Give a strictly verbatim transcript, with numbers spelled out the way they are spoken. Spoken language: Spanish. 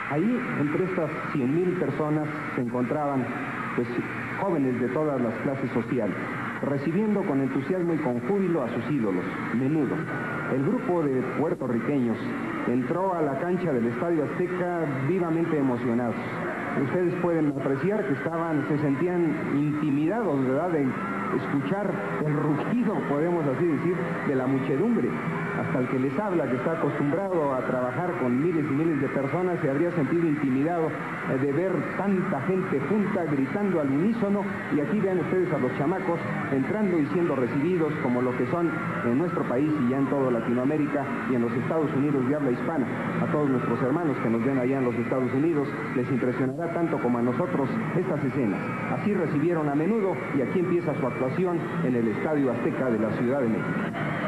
Ahí, entre estas cien mil personas, se encontraban pues, jóvenes de todas las clases sociales, recibiendo con entusiasmo y con júbilo a sus ídolos, Menudo. El grupo de puertorriqueños entró a la cancha del Estadio Azteca vivamente emocionados. Ustedes pueden apreciar que estaban, se sentían intimidados, ¿verdad?, de escuchar el rugido, podemos así decir, de la muchedumbre. Hasta el que les habla, que está acostumbrado a trabajar con miles y miles de personas, se habría sentido intimidado eh, de ver tanta gente junta, gritando al unísono. Y aquí vean ustedes a los chamacos entrando y siendo recibidos como lo que son en nuestro país y ya en toda Latinoamérica y en los Estados Unidos de habla hispana. A todos nuestros hermanos que nos ven allá en los Estados Unidos les impresionará tanto como a nosotros estas escenas. Así recibieron a Menudo y aquí empieza su actuación en el Estadio Azteca de la Ciudad de México.